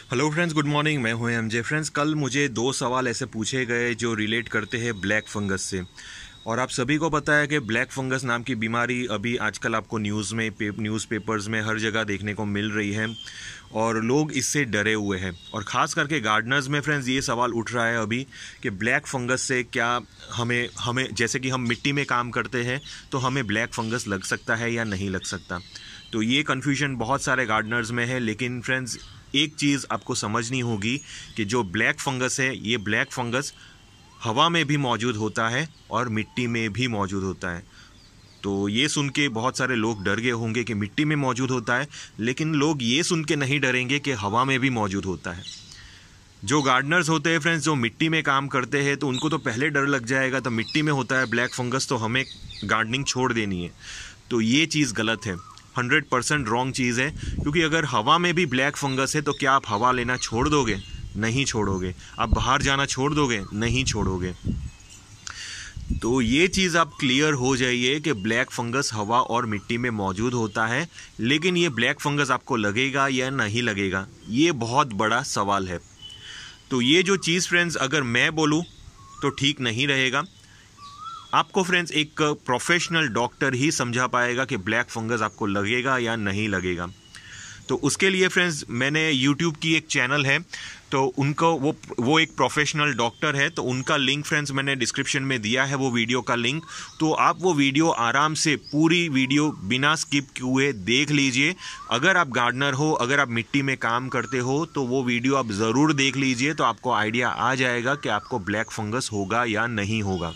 Hello friends, good morning. मैं हूं MJ. Friends, कल मुझे दो सवाल ऐसे पूछे गए जो रिलेट करते हैं ब्लैक फंगस से। और आप सभी को पता है कि ब्लैक फंगस नाम की बीमारी अभी आजकल आपको न्यूज़पेपर्स में हर जगह देखने को मिल रही है और लोग इससे डरे हुए हैं। और ख़ास करके गार्डनर्स में फ्रेंड्स ये सवाल उठ रहा है अभी कि ब्लैक फंगस से क्या हमें जैसे कि हम मिट्टी में काम करते हैं तो हमें ब्लैक फंगस लग सकता है या नहीं लग सकता। तो ये कन्फ्यूजन बहुत सारे गार्डनर्स में है। लेकिन फ्रेंड्स, एक चीज़ आपको समझनी होगी कि जो ब्लैक फंगस है, ये ब्लैक फंगस हवा में भी मौजूद होता है और मिट्टी में भी मौजूद होता है। तो ये सुन के बहुत सारे लोग डर गए होंगे कि मिट्टी में मौजूद होता है, लेकिन लोग ये सुन के नहीं डरेंगे कि हवा में भी मौजूद होता है। जो गार्डनर्स होते हैं फ्रेंड्स, जो मिट्टी में काम करते हैं, तो उनको तो पहले डर लग जाएगा तो मिट्टी में होता है ब्लैक फंगस तो हमें गार्डनिंग छोड़ देनी है। तो ये चीज़ गलत है, 100% रॉन्ग चीज़ है। क्योंकि अगर हवा में भी ब्लैक फंगस है तो क्या आप हवा लेना छोड़ दोगे? नहीं छोड़ोगे। आप बाहर जाना छोड़ दोगे? नहीं छोड़ोगे। तो ये चीज़ आप क्लियर हो जाइए कि ब्लैक फंगस हवा और मिट्टी में मौजूद होता है, लेकिन ये ब्लैक फंगस आपको लगेगा या नहीं लगेगा, ये बहुत बड़ा सवाल है। तो ये जो चीज़ फ्रेंड्स अगर मैं बोलूँ तो ठीक नहीं रहेगा। आपको फ्रेंड्स एक प्रोफेशनल डॉक्टर ही समझा पाएगा कि ब्लैक फंगस आपको लगेगा या नहीं लगेगा। तो उसके लिए फ्रेंड्स मैंने यूट्यूब की एक चैनल है, तो उनको वो एक प्रोफेशनल डॉक्टर है, तो उनका लिंक फ्रेंड्स मैंने डिस्क्रिप्शन में दिया है, वो वीडियो का लिंक। तो आप वो वीडियो आराम से पूरी वीडियो बिना स्किप किए देख लीजिए। अगर आप गार्डनर हो, अगर आप मिट्टी में काम करते हो, तो वो वीडियो आप ज़रूर देख लीजिए, तो आपको आइडिया आ जाएगा कि आपको ब्लैक फंगस होगा या नहीं होगा।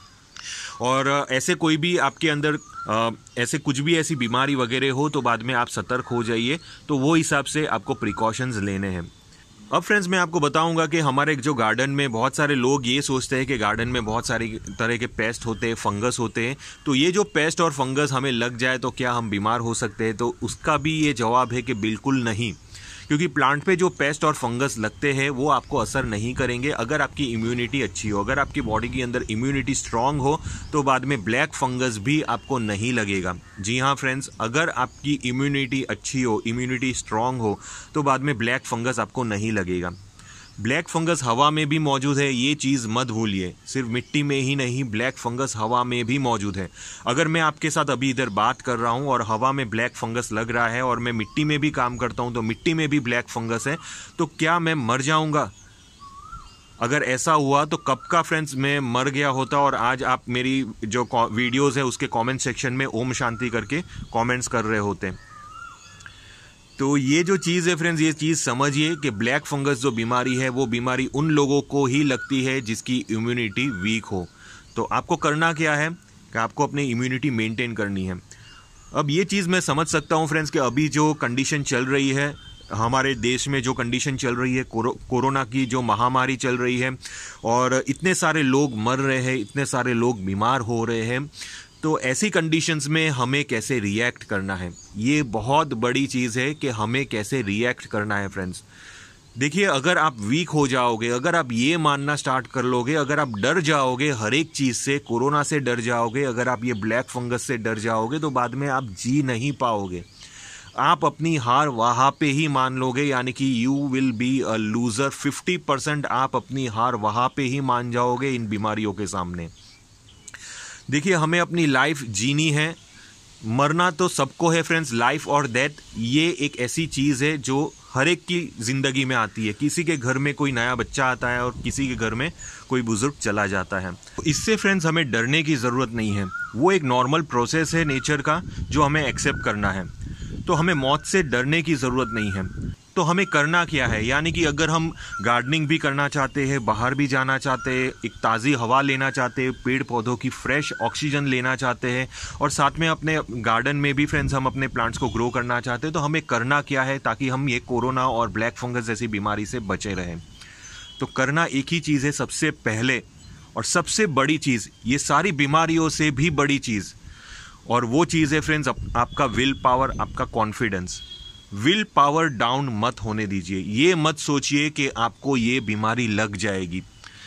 और ऐसे कोई भी आपके अंदर ऐसे कुछ भी ऐसी बीमारी वगैरह हो तो बाद में आप सतर्क हो जाइए। तो वो हिसाब से आपको प्रिकॉशंस लेने हैं। अब फ्रेंड्स, मैं आपको बताऊंगा कि हमारे जो गार्डन में बहुत सारे लोग ये सोचते हैं कि गार्डन में बहुत सारी तरह के पेस्ट होते हैं, फंगस होते हैं। तो ये जो पेस्ट और फंगस हमें लग जाए तो क्या हम बीमार हो सकते हैं? तो उसका भी ये जवाब है कि बिल्कुल नहीं। क्योंकि प्लांट पे जो पेस्ट और फंगस लगते हैं वो आपको असर नहीं करेंगे अगर आपकी इम्यूनिटी अच्छी हो, अगर आपकी बॉडी के अंदर इम्यूनिटी स्ट्रांग हो तो बाद में ब्लैक फंगस भी आपको नहीं लगेगा। जी हाँ फ्रेंड्स, अगर आपकी इम्यूनिटी अच्छी हो, इम्यूनिटी स्ट्रांग हो, तो बाद में ब्लैक फंगस आपको नहीं लगेगा। ब्लैक फंगस हवा में भी मौजूद है, ये चीज़ मत भूलिए। सिर्फ मिट्टी में ही नहीं, ब्लैक फंगस हवा में भी मौजूद है। अगर मैं आपके साथ अभी इधर बात कर रहा हूँ और हवा में ब्लैक फंगस लग रहा है और मैं मिट्टी में भी काम करता हूँ तो मिट्टी में भी ब्लैक फंगस है, तो क्या मैं मर जाऊँगा? अगर ऐसा हुआ तो कब का फ्रेंड्स मैं मर गया होता और आज आप मेरी जो वीडियोज़ है उसके कॉमेंट सेक्शन में ओम शांति करके कॉमेंट्स कर रहे होते। तो ये जो चीज़ है फ्रेंड्स, ये चीज़ समझिए कि ब्लैक फंगस जो बीमारी है वो बीमारी उन लोगों को ही लगती है जिसकी इम्यूनिटी वीक हो। तो आपको करना क्या है कि आपको अपनी इम्यूनिटी मेंटेन करनी है। अब ये चीज़ मैं समझ सकता हूँ फ्रेंड्स कि अभी जो कंडीशन चल रही है हमारे देश में, जो कंडीशन चल रही है, कोरोना की जो महामारी चल रही है और इतने सारे लोग मर रहे हैं, इतने सारे लोग बीमार हो रहे हैं, तो ऐसी कंडीशंस में हमें कैसे रिएक्ट करना है, ये बहुत बड़ी चीज़ है कि हमें कैसे रिएक्ट करना है फ्रेंड्स। देखिए, अगर आप वीक हो जाओगे, अगर आप ये मानना स्टार्ट कर लोगे, अगर आप डर जाओगे हर एक चीज़ से, कोरोना से डर जाओगे, अगर आप ये ब्लैक फंगस से डर जाओगे, तो बाद में आप जी नहीं पाओगे। आप अपनी हार वहाँ पे ही मान लोगे, यानी कि you will be a loser. 50% आप अपनी हार वहाँ पे ही मान जाओगे इन बीमारियों के सामने। देखिए, हमें अपनी लाइफ जीनी है, मरना तो सबको है फ्रेंड्स। लाइफ और डेथ ये एक ऐसी चीज़ है जो हर एक की ज़िंदगी में आती है। किसी के घर में कोई नया बच्चा आता है और किसी के घर में कोई बुज़ुर्ग चला जाता है। तो इससे फ्रेंड्स हमें डरने की ज़रूरत नहीं है, वो एक नॉर्मल प्रोसेस है नेचर का जो हमें एक्सेप्ट करना है। तो हमें मौत से डरने की ज़रूरत नहीं है। तो हमें करना क्या है, यानी कि अगर हम गार्डनिंग भी करना चाहते हैं, बाहर भी जाना चाहते हैं, एक ताज़ी हवा लेना चाहते हैं, पेड़ पौधों की फ्रेश ऑक्सीजन लेना चाहते हैं और साथ में अपने गार्डन में भी फ्रेंड्स हम अपने प्लांट्स को ग्रो करना चाहते हैं, तो हमें करना क्या है ताकि हम ये कोरोना और ब्लैक फंगस जैसी बीमारी से बचे रहें। तो करना एक ही चीज़ है सबसे पहले, और सबसे बड़ी चीज़, ये सारी बीमारियों से भी बड़ी चीज़, और वो चीज़ है फ्रेंड्स आपका विल पावर, आपका कॉन्फिडेंस। विल पावर डाउन मत होने दीजिए। ये मत सोचिए कि आपको ये बीमारी लग जाएगी।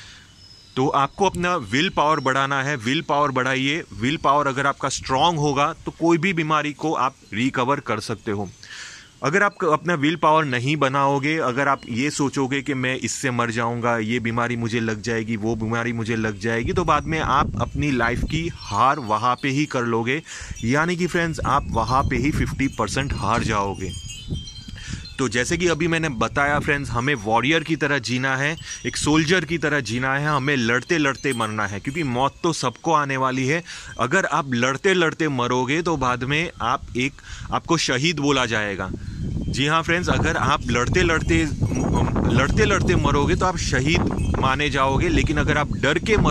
तो आपको अपना विल पावर बढ़ाना है, विल पावर बढ़ाइए। विल पावर अगर आपका स्ट्रांग होगा तो कोई भी बीमारी को आप रिकवर कर सकते हो। अगर आप अपना विल पावर नहीं बनाओगे, अगर आप ये सोचोगे कि मैं इससे मर जाऊंगा, ये बीमारी मुझे लग जाएगी, वो बीमारी मुझे लग जाएगी, तो बाद में आप अपनी लाइफ की हार वहाँ पे ही कर लोगे। यानी कि फ्रेंड्स, आप वहाँ पे ही 50% हार जाओगे। तो जैसे कि अभी मैंने बताया फ्रेंड्स, हमें वॉरियर की तरह जीना है, एक सोल्जर की तरह जीना है, हमें लड़ते लड़ते मरना है, क्योंकि मौत तो सबको आने वाली है। अगर आप लड़ते लड़ते मरोगे तो बाद में आपको शहीद बोला जाएगा। जी हाँ फ्रेंड्स, अगर आप लड़ते लड़ते मरोगे तो आप शहीद माने जाओगे, लेकिन अगर आप डर के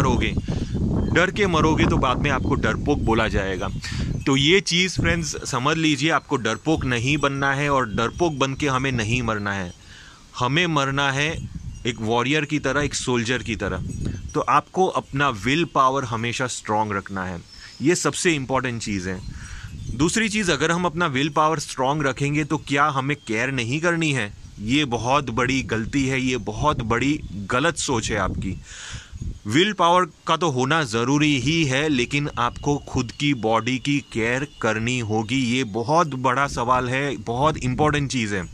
मरोगे तो बाद में आपको डरपोक बोला जाएगा। तो ये चीज़ फ्रेंड्स समझ लीजिए, आपको डरपोक नहीं बनना है और डरपोक बन के हमें नहीं मरना है। हमें मरना है एक वॉरियर की तरह, एक सोल्जर की तरह। तो आपको अपना विल पावर हमेशा स्ट्रांग रखना है, ये सबसे इम्पॉर्टेंट चीज़ है। दूसरी चीज़, अगर हम अपना विल पावर स्ट्रांग रखेंगे तो क्या हमें केयर नहीं करनी है? ये बहुत बड़ी गलती है, ये बहुत बड़ी गलत सोच है आपकी। विल पावर का तो होना ज़रूरी ही है, लेकिन आपको खुद की बॉडी की केयर करनी होगी। ये बहुत बड़ा सवाल है, बहुत इंपॉर्टेंट चीज़ है।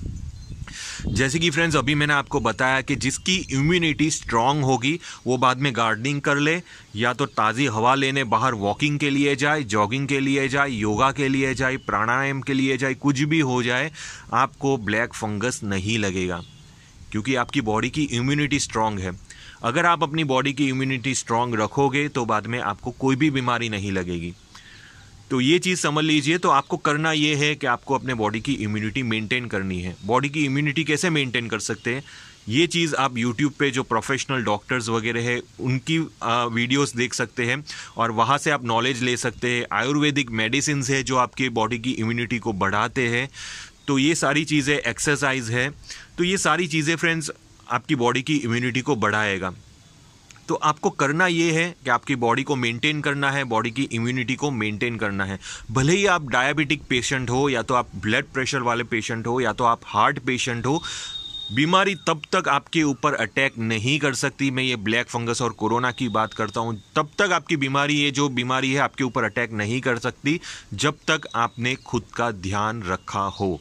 जैसे कि फ्रेंड्स अभी मैंने आपको बताया कि जिसकी इम्यूनिटी स्ट्रांग होगी वो बाद में गार्डनिंग कर ले, या तो ताज़ी हवा लेने बाहर वॉकिंग के लिए जाए, जॉगिंग के लिए जाए, योगा के लिए जाए, प्राणायाम के लिए जाए, कुछ भी हो जाए, आपको ब्लैक फंगस नहीं लगेगा, क्योंकि आपकी बॉडी की इम्यूनिटी स्ट्रांग है। अगर आप अपनी बॉडी की इम्यूनिटी स्ट्रांग रखोगे तो बाद में आपको कोई भी बीमारी नहीं लगेगी। तो ये चीज़ समझ लीजिए। तो आपको करना ये है कि आपको अपने बॉडी की इम्यूनिटी मेंटेन करनी है। बॉडी की इम्यूनिटी कैसे मेंटेन कर सकते हैं, ये चीज़ आप यूट्यूब पे जो प्रोफेशनल डॉक्टर्स वगैरह है उनकी वीडियोस देख सकते हैं और वहाँ से आप नॉलेज ले सकते हैं। आयुर्वेदिक मेडिसिन है जो आपकी बॉडी की इम्यूनिटी को बढ़ाते हैं। तो ये सारी चीज़ें, एक्सरसाइज है, तो ये सारी चीज़ें फ्रेंड्स आपकी बॉडी की इम्यूनिटी को बढ़ाएगा। तो आपको करना ये है कि आपकी बॉडी को मेंटेन करना है, बॉडी की इम्यूनिटी को मेंटेन करना है। भले ही आप डायबिटिक पेशेंट हो, या तो आप ब्लड प्रेशर वाले पेशेंट हो, या तो आप हार्ट पेशेंट हो, बीमारी तब तक आपके ऊपर अटैक नहीं कर सकती। मैं ये ब्लैक फंगस और कोरोना की बात करता हूँ, तब तक आपकी बीमारी, ये जो बीमारी है आपके ऊपर अटैक नहीं कर सकती जब तक आपने खुद का ध्यान रखा हो।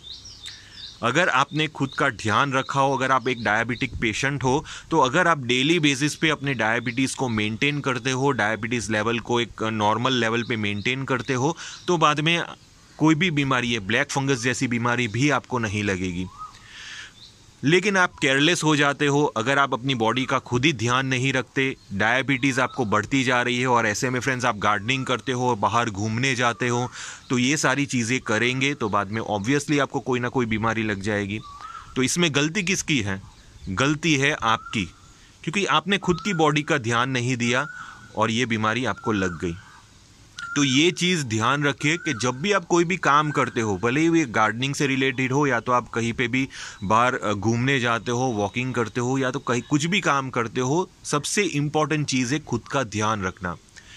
अगर आपने खुद का ध्यान रखा हो, अगर आप एक डायबिटिक पेशेंट हो, तो अगर आप डेली बेसिस पे अपने डायबिटीज़ को मेंटेन करते हो, डायबिटीज़ लेवल को एक नॉर्मल लेवल पे मेंटेन करते हो, तो बाद में कोई भी बीमारी है, ब्लैक फंगस जैसी बीमारी भी आपको नहीं लगेगी। लेकिन आप केयरलेस हो जाते हो, अगर आप अपनी बॉडी का खुद ही ध्यान नहीं रखते, डायबिटीज़ आपको बढ़ती जा रही है और ऐसे में फ्रेंड्स आप गार्डनिंग करते हो, बाहर घूमने जाते हो, तो ये सारी चीज़ें करेंगे तो बाद में ऑब्वियसली आपको कोई ना कोई बीमारी लग जाएगी। तो इसमें गलती किसकी है? गलती है आपकी, क्योंकि आपने खुद की बॉडी का ध्यान नहीं दिया और ये बीमारी आपको लग गई। तो ये चीज़ ध्यान रखिए कि जब भी आप कोई भी काम करते हो, भले ही वो गार्डनिंग से रिलेटेड हो, या तो आप कहीं पे भी बाहर घूमने जाते हो, वॉकिंग करते हो, या तो कहीं कुछ भी काम करते हो, सबसे इम्पॉर्टेंट चीज़ है खुद का ध्यान रखना।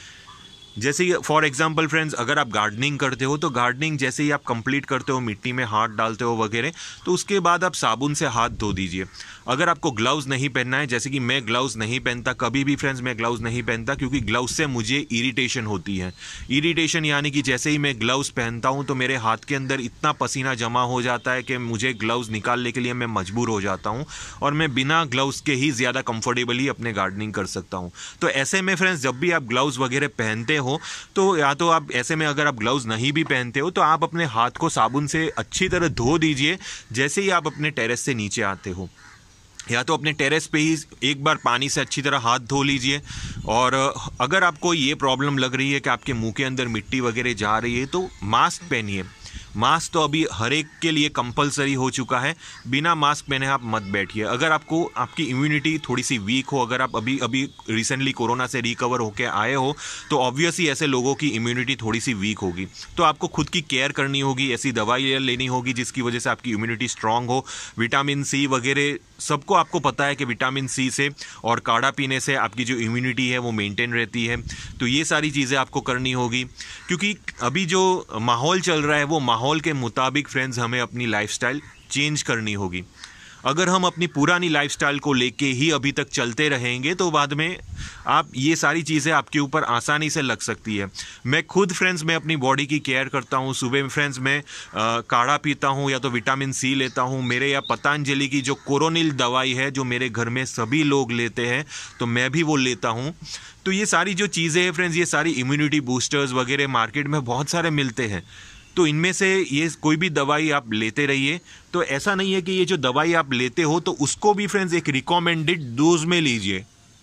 जैसे फॉर एग्जांपल फ्रेंड्स, अगर आप गार्डनिंग करते हो तो गार्डनिंग जैसे ही आप कंप्लीट करते हो, मिट्टी में हाथ डालते हो वगैरह, तो उसके बाद आप साबुन से हाथ धो दीजिए। अगर आपको ग्लव्स नहीं पहनना है, जैसे कि मैं ग्लव्स नहीं पहनता, कभी भी फ्रेंड्स मैं ग्लव्स नहीं पहनता, क्योंकि ग्लव्स से मुझे इरिटेशन होती है। इरिटेशन यानी कि जैसे ही मैं ग्लव्स पहनता हूँ तो मेरे हाथ के अंदर इतना पसीना जमा हो जाता है कि मुझे ग्लव्स निकालने के लिए मैं मजबूर हो जाता हूँ और मैं बिना ग्लव्स के ही ज़्यादा कंफर्टेबली अपने गार्डनिंग कर सकता हूँ। तो ऐसे में फ्रेंड्स जब भी आप ग्लव्स वगैरह पहनते हो, तो या तो आप ऐसे में, अगर आप ग्लव्स नहीं भी पहनते हो, तो आप अपने हाथ को साबुन से अच्छी तरह धो दीजिए जैसे ही आप अपने टेरेस से नीचे आते हो, या तो अपने टेरेस पे ही एक बार पानी से अच्छी तरह हाथ धो लीजिए। और अगर आपको ये प्रॉब्लम लग रही है कि आपके मुंह के अंदर मिट्टी वगैरह जा रही है, तो मास्क पहनिए। मास्क तो अभी हर एक के लिए कंपलसरी हो चुका है, बिना मास्क पहने आप मत बैठिए। अगर आपको, आपकी इम्यूनिटी थोड़ी सी वीक हो, अगर आप अभी रिसेंटली कोरोना से रिकवर होकर आए हो, तो ऑब्वियसली ऐसे लोगों की इम्यूनिटी थोड़ी सी वीक होगी। तो आपको खुद की केयर करनी होगी, ऐसी दवाई लेनी होगी जिसकी वजह से आपकी इम्यूनिटी स्ट्रांग हो। विटामिन सी वगैरह सबको आपको पता है कि विटामिन सी से और काढ़ा पीने से आपकी जो इम्यूनिटी है वो मेंटेन रहती है। तो ये सारी चीज़ें आपको करनी होगी, क्योंकि अभी जो माहौल चल रहा है वो माहौल के मुताबिक फ्रेंड्स हमें अपनी लाइफस्टाइल चेंज करनी होगी। अगर हम अपनी पुरानी लाइफस्टाइल को लेके ही अभी तक चलते रहेंगे तो बाद में आप ये सारी चीज़ें आपके ऊपर आसानी से लग सकती है। मैं खुद फ्रेंड्स मैं अपनी बॉडी की केयर करता हूँ। सुबह में फ्रेंड्स मैं काढ़ा पीता हूँ या तो विटामिन सी लेता हूँ। मेरे यहाँ पतंजलि की जो कोरोनिल दवाई है जो मेरे घर में सभी लोग लेते हैं, तो मैं भी वो लेता हूँ। तो ये सारी जो चीज़ें हैं फ्रेंड्स, ये सारी इम्यूनिटी बूस्टर्स वगैरह मार्केट में बहुत सारे मिलते हैं। तो इनमें से ये कोई भी दवाई आप लेते रहिए। तो ऐसा नहीं है कि ये जो दवाई आप लेते हो तो उसको भी फ्रेंड्स एक रिकमेंडेड डोज में लीजिए।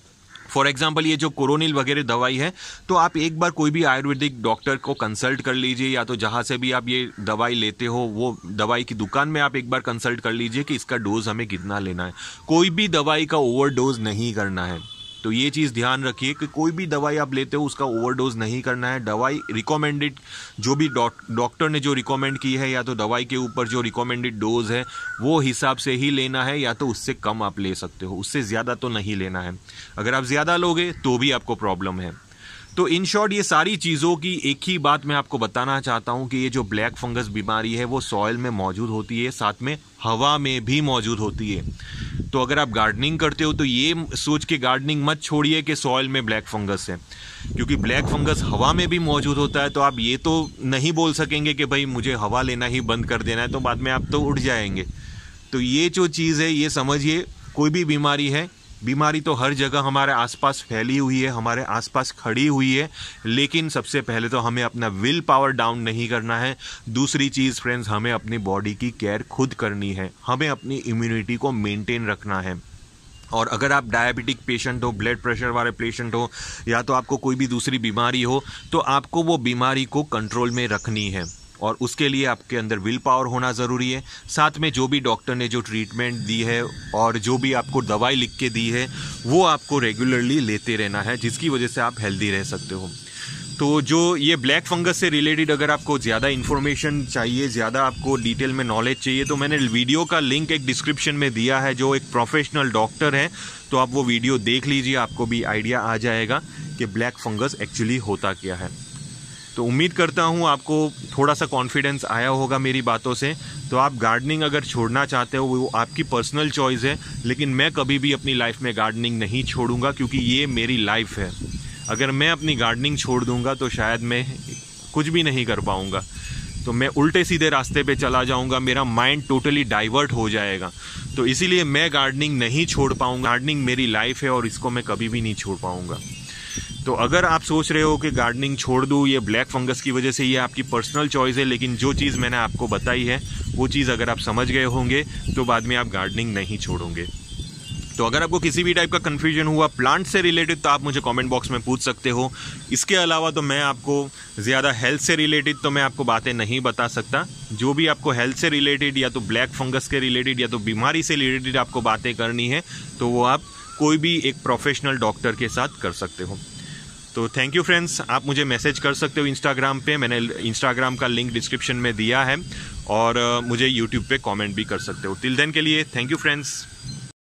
फॉर एग्जाम्पल ये जो कोरोनिल वगैरह दवाई है, तो आप एक बार कोई भी आयुर्वेदिक डॉक्टर को कंसल्ट कर लीजिए, या तो जहाँ से भी आप ये दवाई लेते हो वो दवाई की दुकान में आप एक बार कंसल्ट कर लीजिए कि इसका डोज हमें कितना लेना है। कोई भी दवाई का ओवरडोज नहीं करना है। तो ये चीज़ ध्यान रखिए कि कोई भी दवाई आप लेते हो उसका ओवरडोज नहीं करना है। दवाई रिकमेंडेड, जो भी डॉक्टर ने जो रिकमेंड की है, या तो दवाई के ऊपर जो रिकमेंडेड डोज है वो हिसाब से ही लेना है, या तो उससे कम आप ले सकते हो, उससे ज़्यादा तो नहीं लेना है। अगर आप ज़्यादा लोगे तो भी आपको प्रॉब्लम है। तो इन शॉर्ट ये सारी चीज़ों की एक ही बात मैं आपको बताना चाहता हूँ कि ये जो ब्लैक फंगस बीमारी है वो सॉइल में मौजूद होती है, साथ में हवा में भी मौजूद होती है। तो अगर आप गार्डनिंग करते हो तो ये सोच के गार्डनिंग मत छोड़िए कि सॉइल में ब्लैक फंगस है, क्योंकि ब्लैक फंगस हवा में भी मौजूद होता है। तो आप ये तो नहीं बोल सकेंगे कि भाई मुझे हवा लेना ही बंद कर देना है, तो बाद में आप तो उड़ जाएंगे। तो ये जो चीज़ है ये समझिए, कोई भी बीमारी है, बीमारी तो हर जगह हमारे आसपास फैली हुई है, हमारे आसपास खड़ी हुई है, लेकिन सबसे पहले तो हमें अपना विल पावर डाउन नहीं करना है। दूसरी चीज़ फ्रेंड्स, हमें अपनी बॉडी की केयर खुद करनी है, हमें अपनी इम्यूनिटी को मेंटेन रखना है। और अगर आप डायबिटिक पेशेंट हो, ब्लड प्रेशर वाले पेशेंट हो, या तो आपको कोई भी दूसरी बीमारी हो, तो आपको वो बीमारी को कंट्रोल में रखनी है, और उसके लिए आपके अंदर विल पावर होना ज़रूरी है। साथ में जो भी डॉक्टर ने जो ट्रीटमेंट दी है और जो भी आपको दवाई लिख के दी है वो आपको रेगुलरली लेते रहना है, जिसकी वजह से आप हेल्दी रह सकते हो। तो जो ये ब्लैक फंगस से रिलेटेड अगर आपको ज़्यादा इन्फॉर्मेशन चाहिए, ज़्यादा आपको डिटेल में नॉलेज चाहिए, तो मैंने वीडियो का लिंक एक डिस्क्रिप्शन में दिया है, जो एक प्रोफेशनल डॉक्टर है, तो आप वो वीडियो देख लीजिए, आपको भी आइडिया आ जाएगा कि ब्लैक फंगस एक्चुअली होता क्या है। तो उम्मीद करता हूँ आपको थोड़ा सा कॉन्फिडेंस आया होगा मेरी बातों से। तो आप गार्डनिंग अगर छोड़ना चाहते हो वो आपकी पर्सनल चॉइस है, लेकिन मैं कभी भी अपनी लाइफ में गार्डनिंग नहीं छोड़ूंगा, क्योंकि ये मेरी लाइफ है। अगर मैं अपनी गार्डनिंग छोड़ दूंगा तो शायद मैं कुछ भी नहीं कर पाऊंगा, तो मैं उल्टे सीधे रास्ते पे चला जाऊंगा, मेरा माइंड टोटली डाइवर्ट हो जाएगा। तो इसीलिए मैं गार्डनिंग नहीं छोड़ पाऊंगा। गार्डनिंग मेरी लाइफ है और इसको मैं कभी भी नहीं छोड़ पाऊंगा। तो अगर आप सोच रहे हो कि गार्डनिंग छोड़ दूँ ये ब्लैक फंगस की वजह से, ये आपकी पर्सनल चॉइस है, लेकिन जो चीज़ मैंने आपको बताई है वो चीज़ अगर आप समझ गए होंगे तो बाद में आप गार्डनिंग नहीं छोड़ोगे। तो अगर आपको किसी भी टाइप का कन्फ्यूजन हुआ प्लांट से रिलेटेड तो आप मुझे कमेंट बॉक्स में पूछ सकते हो। इसके अलावा तो मैं आपको ज़्यादा हेल्थ से रिलेटेड तो मैं आपको बातें नहीं बता सकता। जो भी आपको हेल्थ से रिलेटेड या तो ब्लैक फंगस के रिलेटेड या तो बीमारी से रिलेटेड आपको बातें करनी है तो वो आप कोई भी एक प्रोफेशनल डॉक्टर के साथ कर सकते हो। तो थैंक यू फ्रेंड्स, आप मुझे मैसेज कर सकते हो इंस्टाग्राम पे, मैंने इंस्टाग्राम का लिंक डिस्क्रिप्शन में दिया है, और मुझे यूट्यूब पे कमेंट भी कर सकते हो। टिल देन के लिए थैंक यू फ्रेंड्स।